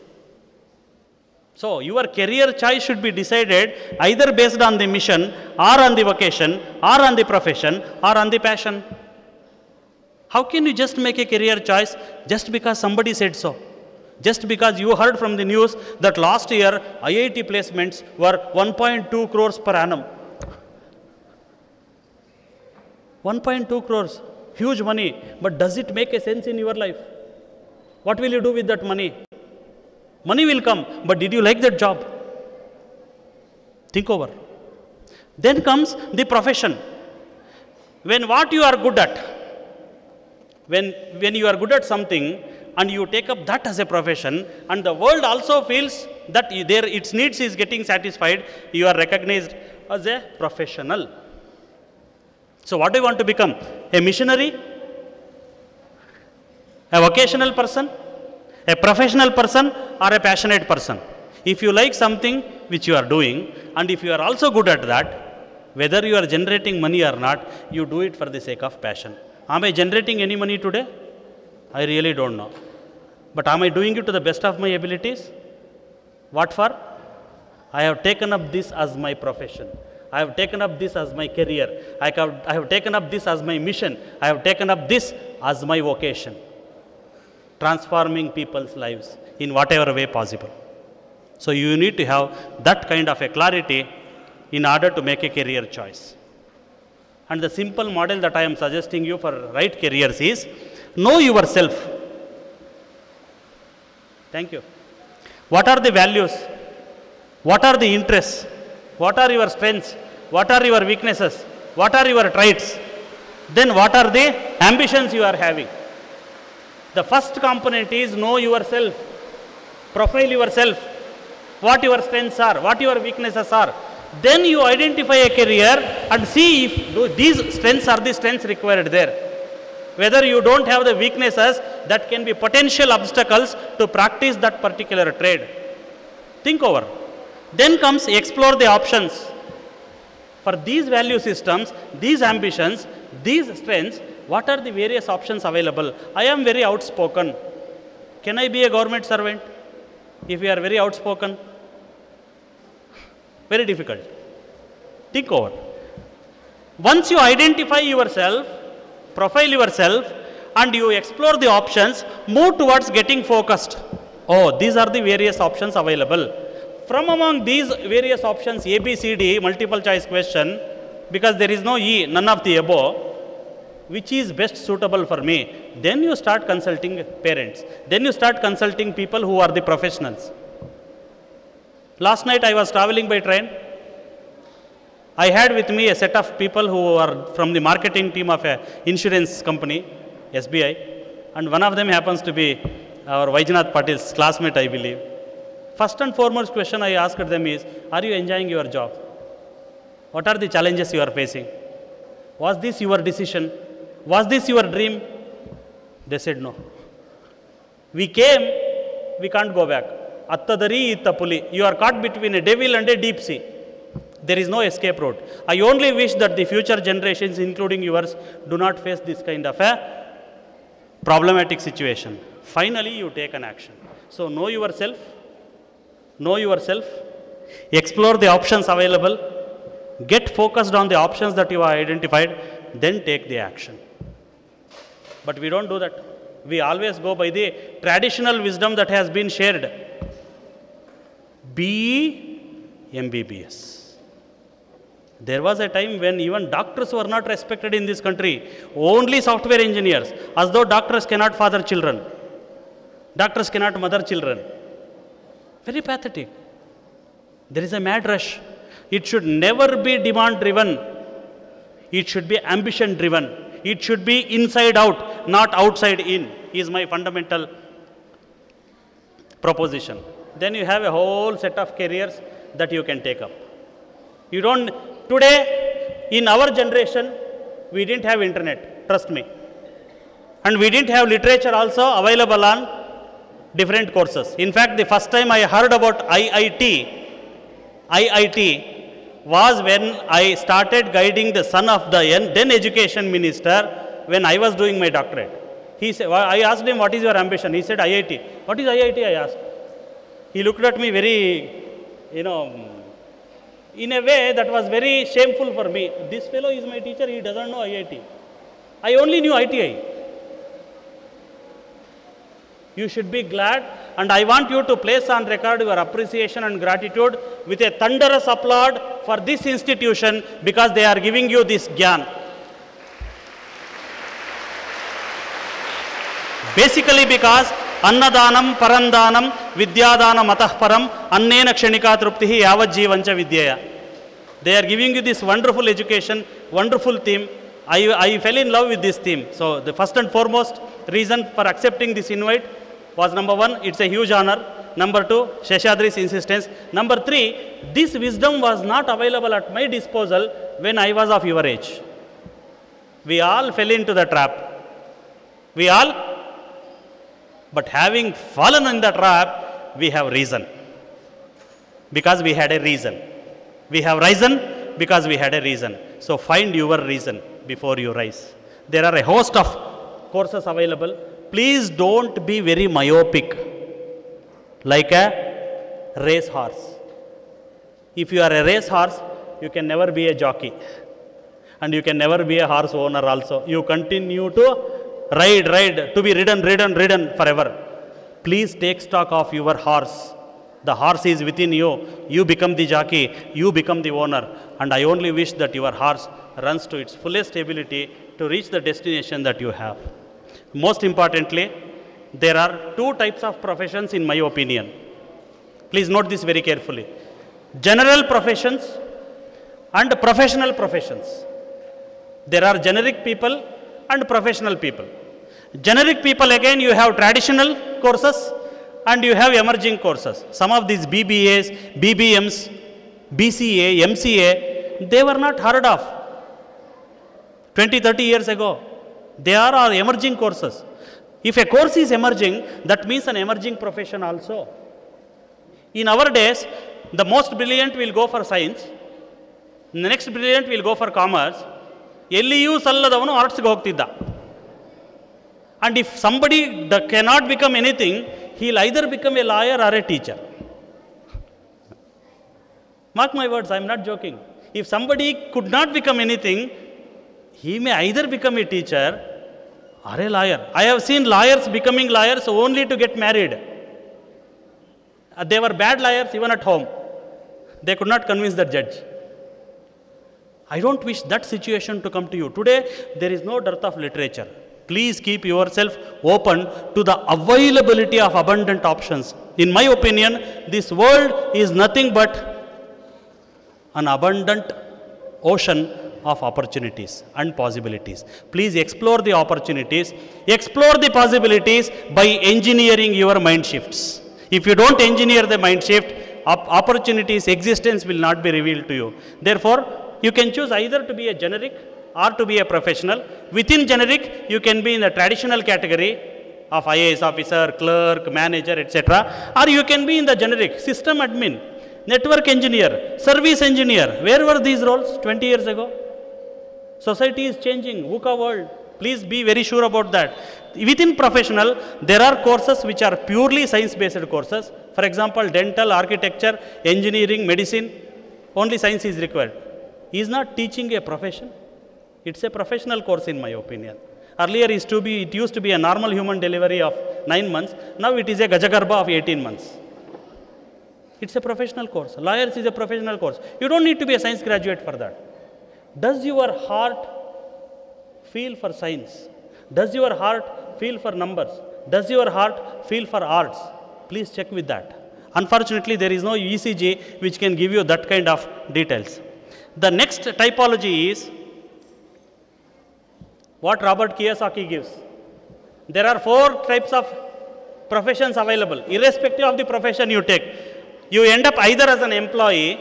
So your career choice should be decided either based on the mission or on the vocation or on the profession or on the passion. How can you just make a career choice just because somebody said so? Just because you heard from the news that last year I I T placements were one point two crores per annum. one point two crores, huge money, but does it make a sense in your life? What will you do with that money? Money will come, but did you like that job? Think over. Then comes the profession. When what you are good at, When, when you are good at something and you take up that as a profession and the world also feels that there its needs is getting satisfied, you are recognized as a professional. So what do you want to become? A missionary? A vocational person? A professional person or a passionate person? If you like something which you are doing and if you are also good at that, whether you are generating money or not, you do it for the sake of passion. Am I generating any money today? I really don't know. But am I doing it to the best of my abilities? What for? I have taken up this as my profession. I have taken up this as my career. I have, I have taken up this as my mission. I have taken up this as my vocation. Transforming people's lives in whatever way possible. So you need to have that kind of a clarity in order to make a career choice. And the simple model that I am suggesting you for right careers is know yourself. Thank you. What are the values? What are the interests? What are your strengths? What are your weaknesses? What are your traits? Then what are the ambitions you are having? The first component is know yourself. Profile yourself. What your strengths are, what your weaknesses are. Then you identify a career and see if these strengths are the strengths required there. Whether you don't have the weaknesses that can be potential obstacles to practice that particular trade. Think over. Then comes explore the options. For these value systems, these ambitions, these strengths, what are the various options available? I am very outspoken. Can I be a government servant if you are very outspoken? Very difficult. Think over. Once you identify yourself, profile yourself, and you explore the options, move towards getting focused. Oh, these are the various options available. From among these various options, A, B, C, D, multiple choice question, because there is no E, none of the above, which is best suitable for me? Then you start consulting parents. Then you start consulting people who are the professionals. Last night I was traveling by train. I had with me a set of people who are from the marketing team of an insurance company, S B I, and one of them happens to be our Vaijnath Patil's classmate, I believe. First and foremost question I asked them is, are you enjoying your job? What are the challenges you are facing? Was this your decision? Was this your dream? They said no. We came, we can't go back. Attadari ittapuli. You are caught between a devil and a deep sea. There is no escape route. I only wish that the future generations, including yours, do not face this kind of a problematic situation. Finally, you take an action. So know yourself, know yourself, explore the options available, get focused on the options that you have identified, then take the action. But we don't do that. We always go by the traditional wisdom that has been shared. B E, M B B S. There was a time when even doctors were not respected in this country. Only software engineers, as though doctors cannot father children. Doctors cannot mother children. Very pathetic. There is a mad rush. It should never be demand driven. It should be ambition driven. It should be inside out, not outside in, is my fundamental proposition. Then you have a whole set of careers that you can take up. You don't, today, in our generation, we didn't have internet, trust me. And we didn't have literature also available on different courses. In fact, the first time I heard about I I T, I I T was when I started guiding the son of the then education minister when I was doing my doctorate. He said, I asked him, what is your ambition? He said, I I T. What is I I T? I asked. He looked at me very, you know, in a way that was very shameful for me. This fellow is my teacher, he doesn't know I I T. I only knew I T I. You should be glad, and I want you to place on record your appreciation and gratitude with a thunderous applaud for this institution because they are giving you this gyan. Basically because Annadanam, Parandanam, Vidyadanam Atah Param, Annena Kshanika Truptihi Yavajjivancha Vidyaya. They are giving you this wonderful education, wonderful theme. I, I fell in love with this theme. So the first and foremost reason for accepting this invite was number one, it's a huge honor. Number two, Sheshadri's insistence. Number three, this wisdom was not available at my disposal when I was of your age. We all fell into the trap. We all, but having fallen in the trap, we have reason. Because we had a reason. We have risen because we had a reason. So find your reason before you rise. There are a host of courses available. Please don't be very myopic, like a race horse. If you are a race horse, you can never be a jockey. And you can never be a horse owner also. You continue to ride, ride, to be ridden, ridden, ridden forever. Please take stock of your horse. The horse is within you. You become the jockey. You become the owner. And I only wish that your horse runs to its fullest ability to reach the destination that you have. Most importantly, there are two types of professions in my opinion. Please note this very carefully. General professions and professional professions. There are generic people and professional people. Generic people, again, you have traditional courses and you have emerging courses. Some of these B B As, B B Ms, B C A, M C A, they were not heard of twenty, thirty years ago. They are our emerging courses. If a course is emerging, that means an emerging profession also. In our days, the most brilliant will go for science, the next brilliant will go for commerce, Elliyu salladavanu arts ge hogtidda. And if somebody cannot become anything, he will either become a lawyer or a teacher. Mark my words, I am not joking. If somebody could not become anything, he may either become a teacher or a lawyer. I have seen lawyers becoming lawyers only to get married. Uh, they were bad lawyers even at home. They could not convince the judge. I don't wish that situation to come to you. Today, there is no dearth of literature. Please keep yourself open to the availability of abundant options. In my opinion, this world is nothing but an abundant ocean of opportunities and possibilities. Please explore the opportunities, explore the possibilities by engineering your mind shifts. If you don't engineer the mind shift, op opportunities, existence will not be revealed to you. Therefore, you can choose either to be a generic or to be a professional. Within generic, you can be in the traditional category of I A S officer, clerk, manager, et cetera. Or you can be in the generic system admin, network engineer, service engineer. Where were these roles twenty years ago? Society is changing, VUCA world. Please be very sure about that. Within professional, there are courses which are purely science-based courses. For example, dental, architecture, engineering, medicine, only science is required. He is not teaching a profession. It's a professional course in my opinion. Earlier is to be, it used to be a normal human delivery of nine months. Now it is a Gajagarbha of eighteen months. It's a professional course. Lawyers is a professional course. You don't need to be a science graduate for that. Does your heart feel for science? Does your heart feel for numbers? Does your heart feel for arts? Please check with that. Unfortunately, there is no E C G which can give you that kind of details. The next typology is what Robert Kiyosaki gives. There are four types of professions available. Irrespective of the profession you take, you end up either as an employee.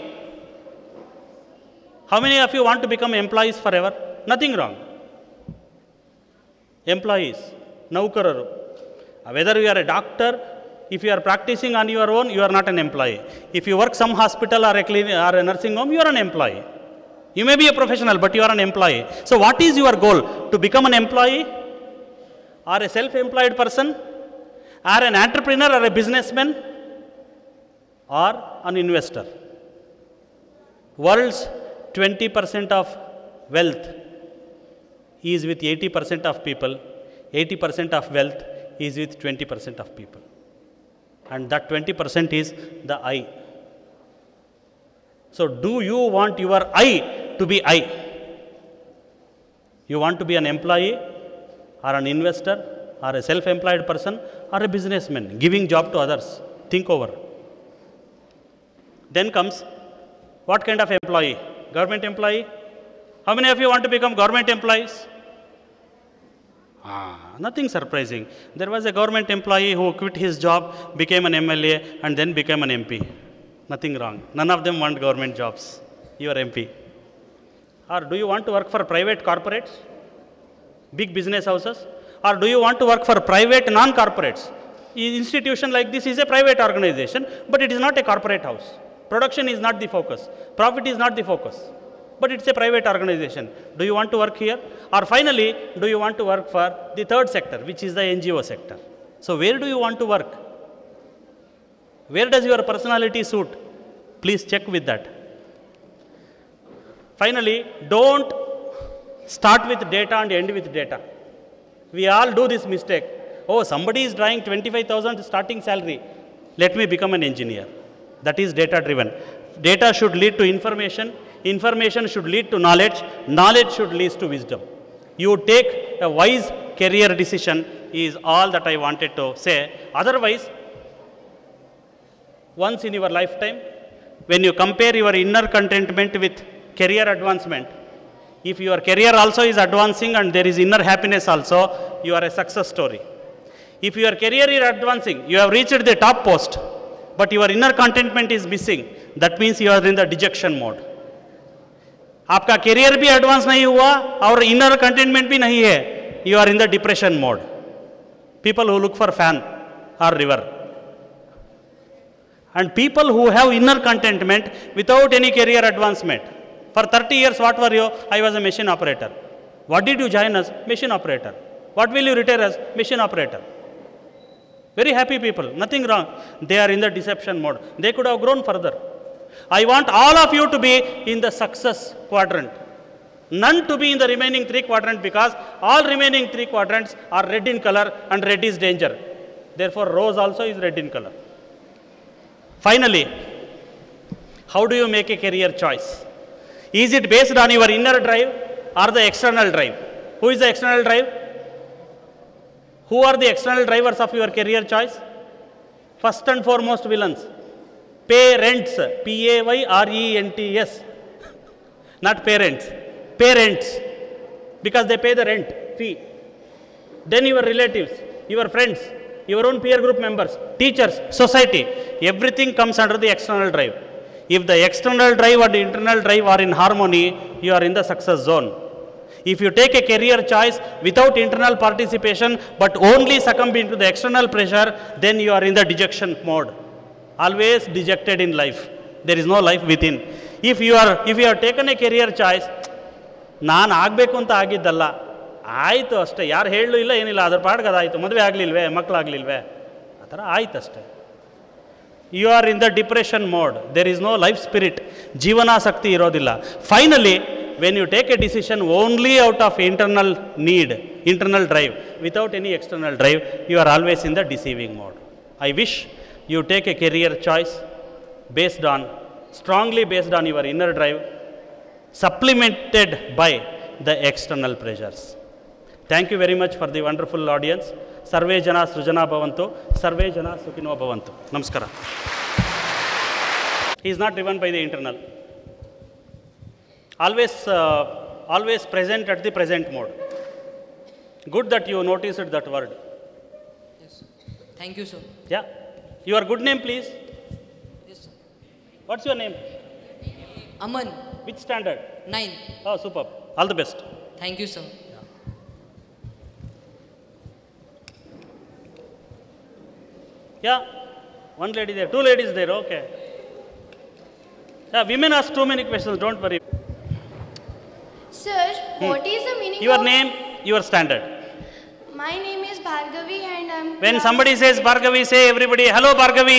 How many of you want to become employees forever? Nothing wrong. Employees, naukararu. Whether you are a doctor, if you are practicing on your own, you are not an employee. If you work some hospital or a clinic or a nursing home, you are an employee. You may be a professional, but you are an employee. So what is your goal? To become an employee or a self-employed person or an entrepreneur or a businessman or an investor? World's twenty percent of wealth is with eighty percent of people. eighty percent of wealth is with twenty percent of people. And that twenty percent is the I. So do you want your I to be I? You want to be an employee or an investor or a self-employed person or a businessman giving job to others? Think over. Then comes what kind of employee? Government employee? How many of you want to become government employees? Ah, nothing surprising. There was a government employee who quit his job, became an M L A and then became an M P. Nothing wrong. None of them want government jobs. You are M P. Or do you want to work for private corporates? Big business houses? Or do you want to work for private non-corporates? An institution like this is a private organization, but it is not a corporate house. Production is not the focus. Profit is not the focus. But it's a private organization. Do you want to work here? Or finally, do you want to work for the third sector, which is the N G O sector? So where do you want to work? Where does your personality suit? Please check with that. Finally, don't start with data and end with data. We all do this mistake. Oh, somebody is drawing twenty-five thousand starting salary. Let me become an engineer. That is data driven. Data should lead to information. Information should lead to knowledge. Knowledge should lead to wisdom. You take a wise career decision is all that I wanted to say. Otherwise, once in your lifetime, when you compare your inner contentment with career advancement, if your career also is advancing and there is inner happiness also, you are a success story. If your career is advancing, you have reached the top post, but your inner contentment is missing, that means you are in the dejection mode. आपका career भी advance नहीं हुआ और inner contentment भी नहीं है, you are in the depression mode. People who look for fan or river. And people who have inner contentment without any career advancement. For thirty years, what were you? I was a machine operator. What did you join as? Machine operator. What will you retire as? Machine operator. Very happy people, nothing wrong. They are in the deception mode. They could have grown further. I want all of you to be in the success quadrant. None to be in the remaining three quadrants because all remaining three quadrants are red in color and red is danger. Therefore, rose also is red in color. Finally, how do you make a career choice? Is it based on your inner drive or the external drive? Who is the external drive? Who are the external drivers of your career choice? First and foremost, villains. Parents, P A Y R E N T S, not parents, parents, because they pay the rent, fee. Then your relatives, your friends, your own peer group members, teachers, society, everything comes under the external drive. If the external drive and the internal drive are in harmony, you are in the success zone. If you take a career choice without internal participation, but only succumbing to the external pressure, then you are in the dejection mode. Always dejected in life. There is no life within. If you are, if you have taken a career choice, ನಾನು ಆಗಬೇಕು ಅಂತ ಆಗಿದ್ದಲ್ಲ, ಆಯಿತು ಅಷ್ಟೇ, ಯಾರು ಹೇಳಲು ಇಲ್ಲ ಏನಿಲ್ಲ, ಅದ್ರ ಪಾಡ್ಗೆ ಅದಾಯಿತು, ಮದುವೆ ಆಗಲಿಲ್ವೇ, ಮಕ್ಕಳಾಗಲಿಲ್ವೇ, ಆ ಥರ ಆಯ್ತಷ್ಟೇ. You are in the depression mode, there is no life spirit, ಜೀವನಾಸಕ್ತಿ ಇರೋದಿಲ್ಲ. Finally when you take a decision only out of internal need, internal drive, without any external drive, you are always in the deceiving mode. I wish you take a career choice based on, strongly based on your inner drive, supplemented by the external pressures. Thank you very much for the wonderful audience. Sarve jana srujana bhavantu, sarve jana sukhino bhavantu. Namaskara. He is not driven by the internal. Always, uh, always present at the present mode. Good that you noticed that word. Yes. Thank you, sir. Yeah. Your good name, please. What's your name? Aman. Which standard? Nine. Oh, superb. All the best. Thank you, sir. Yeah. Yeah. One lady there. Two ladies there. Okay. Yeah, women ask too many questions. Don't worry. Sir, Hmm. what is the meaning Your of... name, your standard. My name is Bhargavi and I'm... When class- somebody says Bhargavi, say everybody, hello Bhargavi.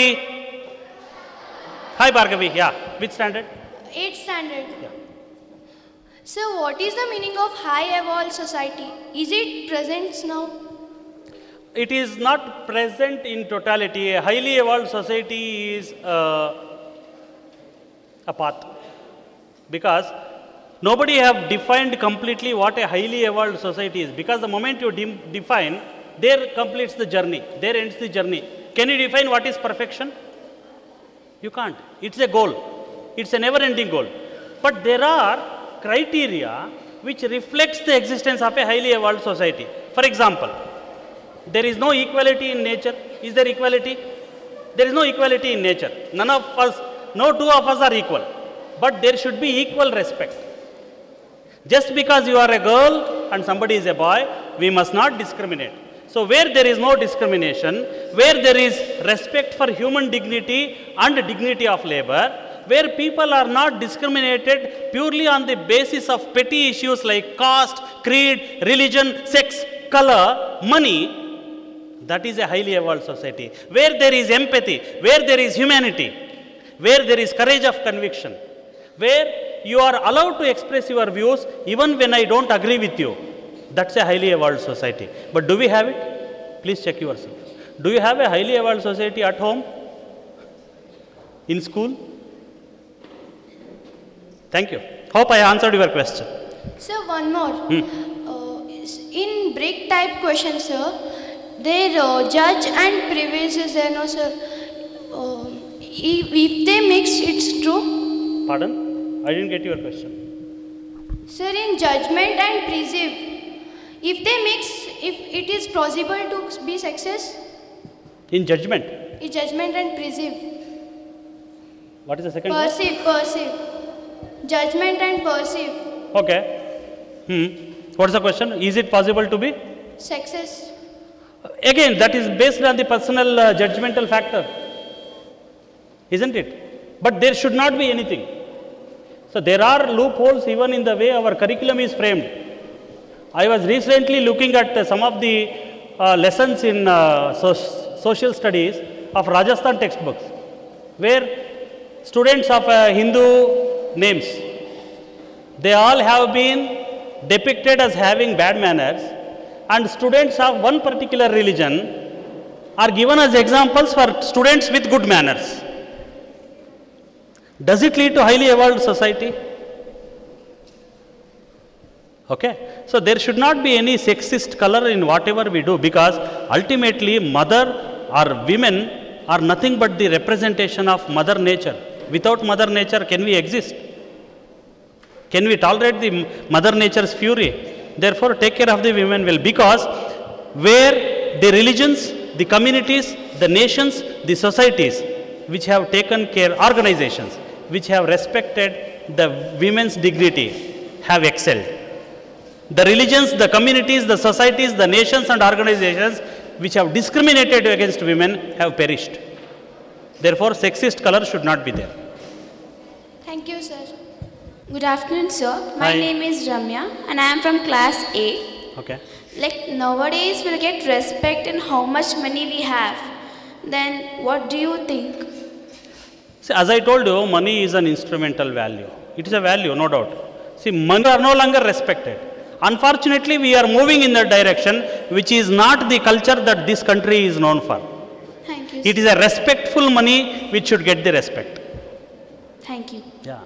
Hi Bhargavi. Yeah. Which standard? eighth standard. Yeah. Sir, what is the meaning of high evolved society? Is it present now? It is not present in totality. A highly evolved society is uh, a path, because nobody have defined completely what a highly evolved society is, because the moment you de- define, there completes the journey, there ends the journey. Can you define what is perfection? You can't. It's a goal. It's a never ending goal. But there are criteria which reflects the existence of a highly evolved society. For example, there is no equality in nature. Is there equality? There is no equality in nature. None of us, no two of us are equal. But there should be equal respect. Just because you are a girl and somebody is a boy, we must not discriminate. So where there is no discrimination, where there is respect for human dignity and dignity of labor, where people are not discriminated purely on the basis of petty issues like caste, creed, religion, sex, color, money, that is a highly evolved society. Where there is empathy, where there is humanity, where there is courage of conviction, where you are allowed to express your views even when I don't agree with you, that's a highly evolved society. But do we have it? Please check yourself. Do you have a highly evolved society at home? In school? Thank you. Hope I answered your question. Sir, one more. Hmm. Uh, is- in brick type question, sir, their uh, judge and previous is there, no, sir? Uh, if, if they mix, it's true? Pardon? I didn't get your question. Sir, in judgment and perceive, if they mix, if it is possible to be success? In judgment. In judgment and perceive. What is the second word? Perceive, perceive. Judgment and perceive. Okay. Hmm. What's the question? Is it possible to be? Success. Again, that is based on the personal uh, judgmental factor. Isn't it? But there should not be anything. So there are loopholes even in the way our curriculum is framed. I was recently looking at uh, some of the uh, lessons in uh, so- social studies of Rajasthan textbooks, where students of uh, Hindu names, they all have been depicted as having bad manners, and students of one particular religion are given as examples for students with good manners. Does it lead to highly evolved society? Okay. So there should not be any sexist color in whatever we do, because ultimately mother or women are nothing but the representation of mother nature. Without mother nature, can we exist? Can we tolerate the mother nature's fury? Therefore, take care of the women well, because where the religions, the communities, the nations, the societies which have taken care, organizations which have respected the women's dignity have excelled. The religions, the communities, the societies, the nations and organizations which have discriminated against women have perished. Therefore, sexist color should not be there. Thank you, sir. Good afternoon, sir. My Hi. name is Ramya and I am from class eight. Okay. Like nowadays we'll get respect in how much money we have. Then what do you think? See, as I told you, money is an instrumental value. It is a value, no doubt. See, money are no longer respected. Unfortunately, we are moving in that direction, which is not the culture that this country is known for. Thank you. It is a respectful money which should get the respect. Thank you. Yeah.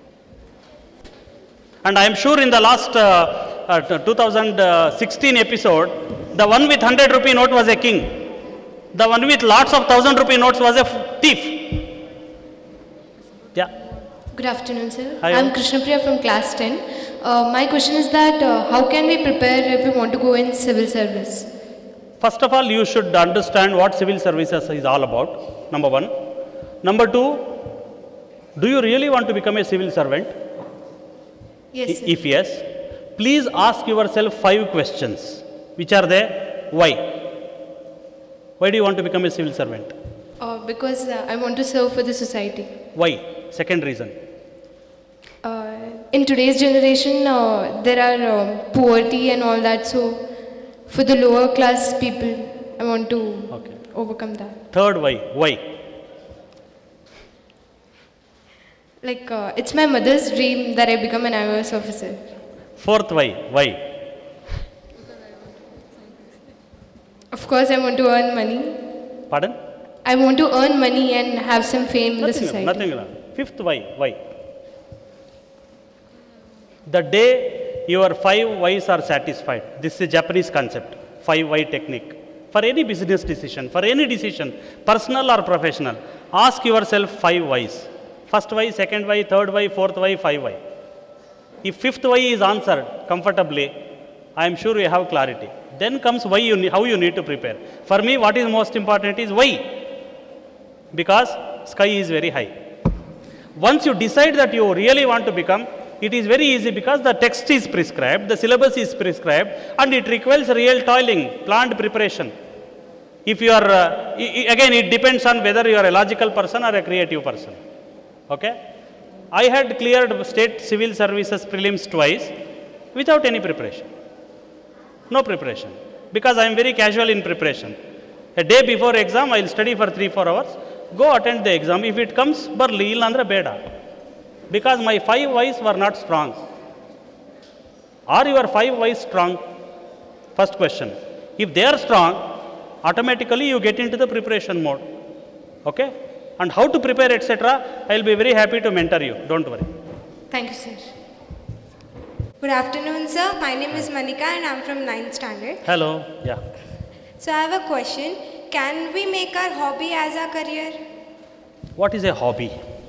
And I am sure in the last uh, uh, two thousand sixteen episode, the one with one hundred rupee note was a king. The one with lots of one thousand rupee notes was a thief. Yeah. Good afternoon, sir. Hi, I'm all. Krishnapriya from class ten. Uh, my question is that uh, how can we prepare if we want to go in civil service? First of all, you should understand what civil services is all about, number one. Number two, do you really want to become a civil servant? Yes, sir. If yes, please ask yourself five questions. Which are they? Why? Why do you want to become a civil servant? Uh, because uh, I want to serve for the society. Why? Second reason. Uh, in today's generation, uh, there are uh, poverty and all that. So, for the lower class people, I want to Okay. overcome that. Third, why? Why? Like, uh, it's my mother's dream that I become an I A S officer. Fourth, why? Why? Of course, I want to earn money. Pardon? I want to earn money and have some fame in the Nothing, society. nothing. wrong. Fifth, why? Why? The day your five whys are satisfied, this is a Japanese concept, five why technique. For any business decision, for any decision, personal or professional, ask yourself five whys. First why, second why, third why, fourth why, five why. If fifth why is answered comfortably, I am sure you have clarity. Then comes why you need, how you need to prepare. For me, what is most important is why. Because sky is very high. Once you decide that you really want to become, it is very easy because the text is prescribed, the syllabus is prescribed, and it requires real toiling, planned preparation. If you are, uh, I- I- again, it depends on whether you are a logical person or a creative person. Okay? I had cleared state civil services prelims twice without any preparation. No preparation. Because I am very casual in preparation. A day before exam, I will study for three, four hours, go attend the exam. If it comes, barli, illandra beda. Because my five whys were not strong. Are your five whys strong? First question. If they are strong, automatically you get into the preparation mode. Okay? And how to prepare, et cetera, I will be very happy to mentor you. Don't worry. Thank you, sir. Good afternoon, sir. My name is Manika and I'm from ninth standard. Hello. Yeah. So I have a question. Can we make our hobby as our career? What is a hobby?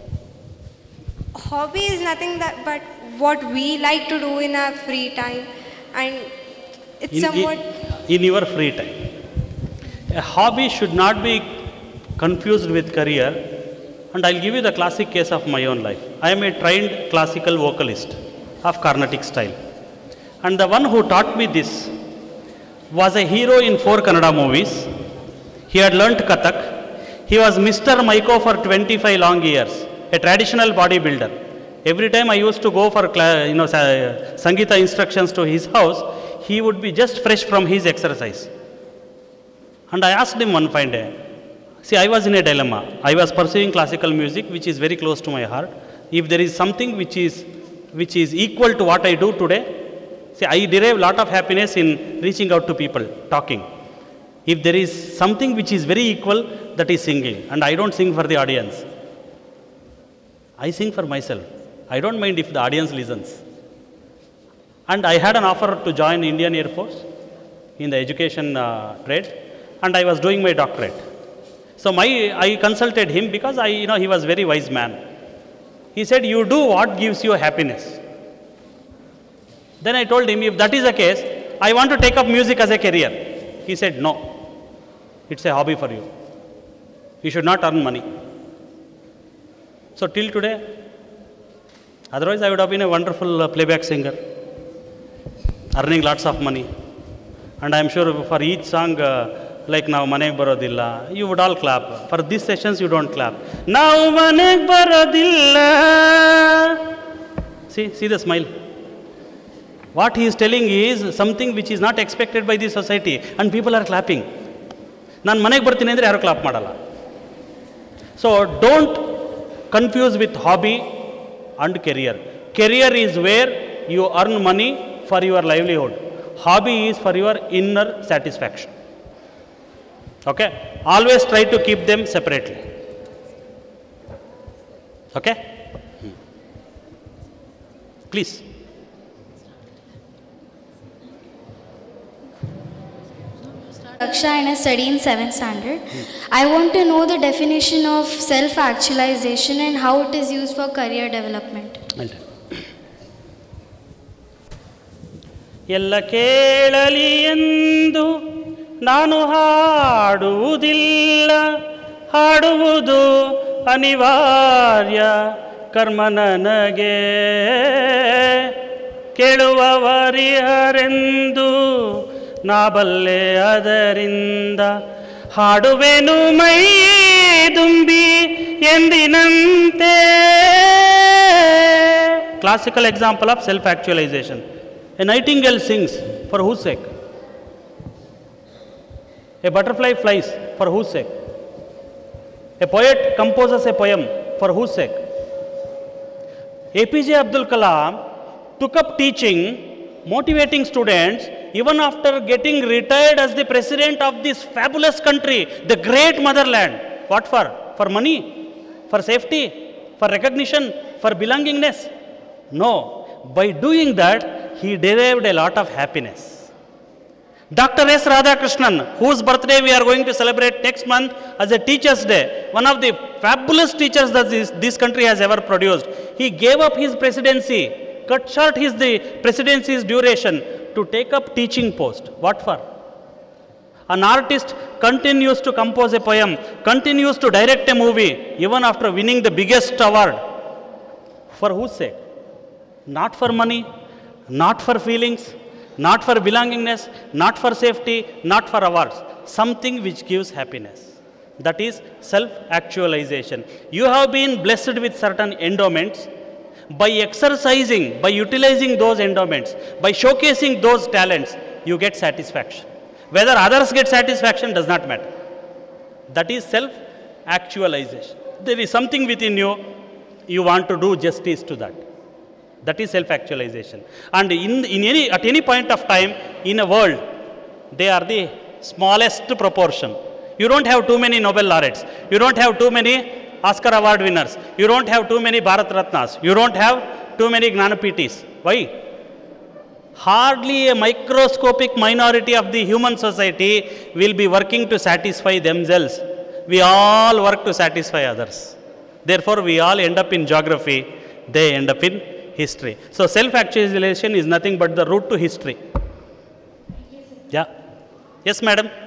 Hobby is nothing that but what we like to do in our free time, and it's In, somewhat in, in your free time. A hobby should not be confused with career. And I'll give you the classic case of my own life. I am a trained classical vocalist of Carnatic style. And the one who taught me this was a hero in four Kannada movies. He had learnt Kathak. He was Mister Maiko for twenty-five long years, a traditional bodybuilder. Every time I used to go for you know, Sangita instructions to his house, he would be just fresh from his exercise. And I asked him one fine day, see, I was in a dilemma. I was pursuing classical music, which is very close to my heart. If there is something which is, which is equal to what I do today, see, I derive a lot of happiness in reaching out to people, talking. If there is something which is very equal, that is singing. And I don't sing for the audience. I sing for myself. I don't mind if the audience listens. And I had an offer to join Indian Air Force in the education uh, trade, and I was doing my doctorate. So my, I consulted him because I, you know, he was a very wise man. He said, you do what gives you happiness. Then I told him, if that is the case, I want to take up music as a career. He said, no, it's a hobby for you. You should not earn money. So till today, otherwise I would have been a wonderful uh, playback singer, earning lots of money. And I am sure for each song, uh, like now Maneg Barodilla, you would all clap. For these sessions, you don't clap. Now Maneg Barodilla. See, see the smile. What he is telling is something which is not expected by the society and people are clapping. ನಾನು ಮನೆಗೆ ಬರ್ತೀನಿ ಅಂದರೆ ಯಾರು clap ಮಾಡಲ್ಲ. So don't confuse with hobby and career. Career is where you earn money for your livelihood. Hobby is for your inner satisfaction. Okay? Always try to keep them separately. Okay? Hmm. Please. Aksha and I study in seventh standard. Hmm. I want to know the definition of self-actualization and how it is used for career development. ಎಲ್ಲ ಕೇಳಲಿ ಎಂದು ನಾನು ಹಾಡುವುದಿಲ್ಲ, ಹಾಡುವುದು ಅನಿವಾರ್ಯ ಕರ್ಮ ನನಗೆ. ಕೇಳುವವರಿಹರೆಂದು ನಾ ಬಲ್ಲೆ ಅದರಿಂದ, ಹಾಡುವೆನು ಮೈ ದುಂಬಿ ಎಂದಿನಂತೆ. Classical example of self actualisation. A nightingale sings, for whose sake? A butterfly flies, for whose sake? A poet composes a poem, for whose sake? A P J Abdul Kalam took up teaching, motivating students, even after getting retired as the president of this fabulous country, the great motherland. What for? For money? For safety? For recognition? For belongingness? No. By doing that, he derived a lot of happiness. Doctor S. Radhakrishnan, whose birthday we are going to celebrate next month as a Teacher's Day, one of the fabulous teachers that this, this country has ever produced, he gave up his presidency, cut short his the presidency's duration to take up teaching post. What for? An artist continues to compose a poem, continues to direct a movie, even after winning the biggest award. For whose sake? Not for money, not for feelings, not for belongingness, not for safety, not for awards. Something which gives happiness. That is self-actualization. You have been blessed with certain endowments. By exercising, by utilizing those endowments, by showcasing those talents, you get satisfaction. Whether others get satisfaction does not matter. That is self-actualization. There is something within you, you want to do justice to that. That is self-actualization. And in, in any, at any point of time in a world, they are the smallest proportion. You don't have too many Nobel laureates. You don't have too many Oscar award winners. You don't have too many Bharat Ratnas. You don't have too many Gnanapitis. Why? Hardly a microscopic minority of the human society will be working to satisfy themselves. We all work to satisfy others. Therefore, we all end up in geography. They end up in history. So self-actualization is nothing but the route to history. Yeah. Yes, madam.